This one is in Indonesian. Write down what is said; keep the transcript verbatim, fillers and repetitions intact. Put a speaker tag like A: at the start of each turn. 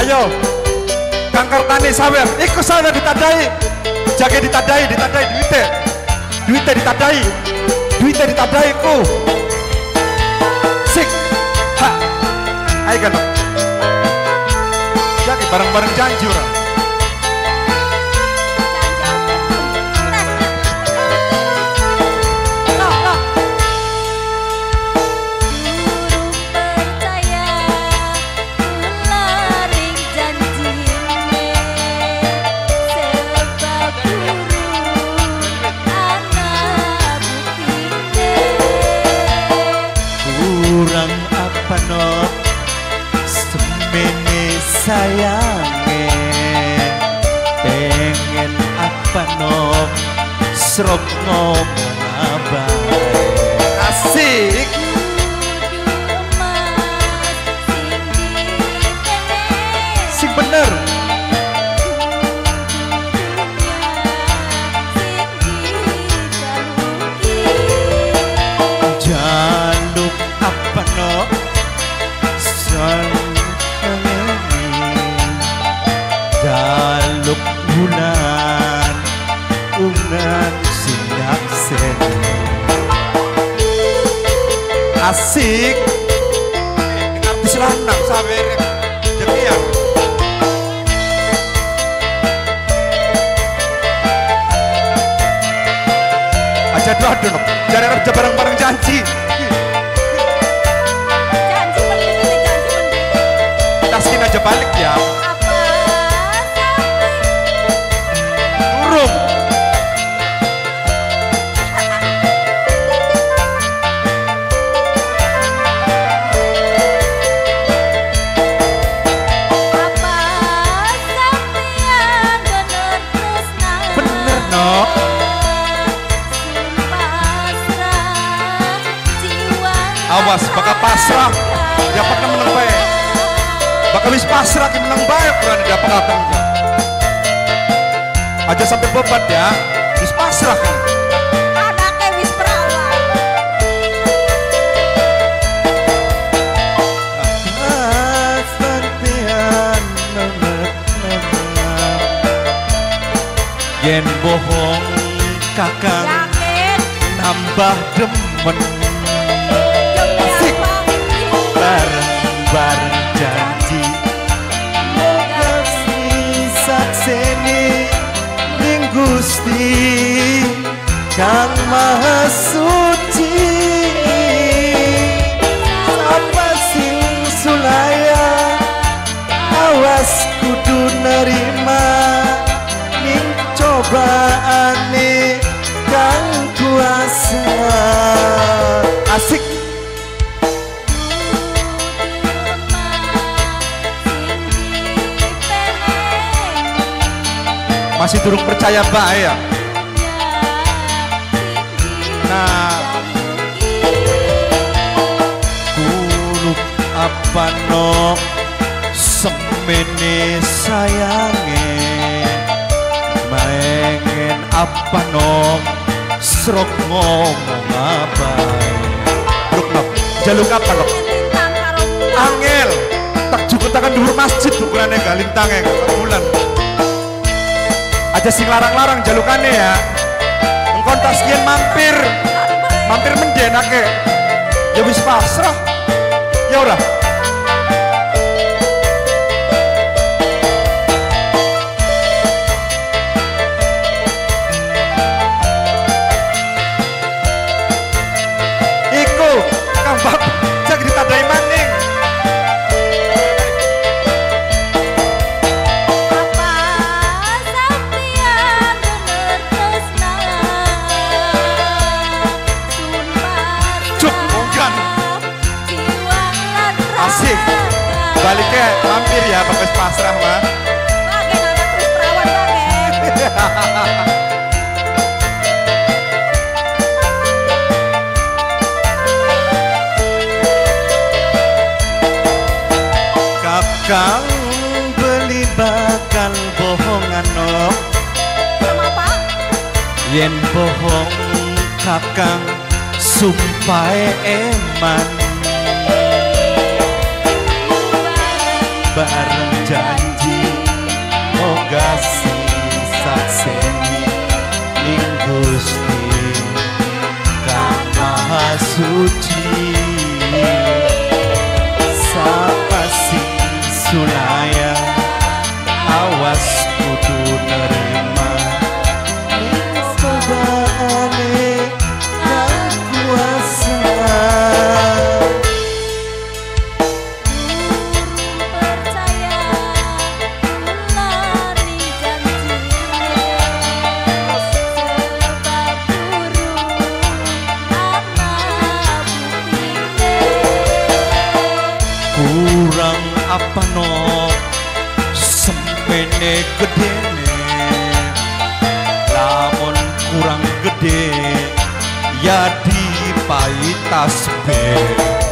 A: Ayo, Kang Kartani sawer, ikut sawer ditadai, jaga ditadai, ditadai duitnya, duitnya ditadai, duitnya ditadai ku. Sik, ha, ayo kan, jaga bareng-bareng janji orang.
B: Kurang apa no semene sayange, pengen apa no serok ngomong abang.
A: Asik. Sing bener.
B: Jaluk apa no sangengi, jaluk bulan ungan sinyak sen.
A: Asik. Artis lanang sawer jadi ya. Aja doa dong, jangan kerja bareng-bareng janji.
C: Janji penting, janji penting.
A: Taskin aja balik ya.
C: Apa
A: Turun.
C: apa sampean bener tresna.
A: Bener no. Awas, bakal pasrah. Ya pernah menang baik. Bakal wis pasrah ki menang baik berani dapat datang. Aja sampai bebat ya. Wis pasrah kan.
C: Anaknya wis perawan.
B: Sampean yen bohong kakang
C: Yakin
B: nambah demen,
C: asik
B: bareng-bareng janji sakseni ning Gusti Kang Maha Suci. Sapa sing sulaya awas kudu nerima ning cobaane Kang kuasa.
A: Asik. Masih turun percaya bae ya. Nah,
B: Kuluk apa no semene sayange, maengen apa no serok ngomong apa.
A: Bruk no. Jaluk apa no?
C: lintang karo
A: Angel. Tak cukup tangan dhuwur masjid ukurannya gak lintangnya gak bulan. Aja sing larang-larang jalukannya ya. Engkau tasgian mampir, mampir mendenake. Ya wis pasrah. Ya udah. Iku Kang Bab jak ditandai maning.
C: apa sampean bener tresna. Sumpah
A: Cuk, bukan.
C: jiwa lan
A: Asik. Baliknya mampir ya Bapak pasrah mah.
C: Bage anak wis perawan bage.
B: Kakang beli bakal bohongan no,
C: Apa?
B: yen bohong kakang sumpah eman bareng janji Sapa sing sulaya awas kudu nerima cobane kang kuasa.
C: Percaya lani janjine sebab burung anak bukine.
B: Kurang apa no sempene gedene, lamun kurang gede ya dipaitas be.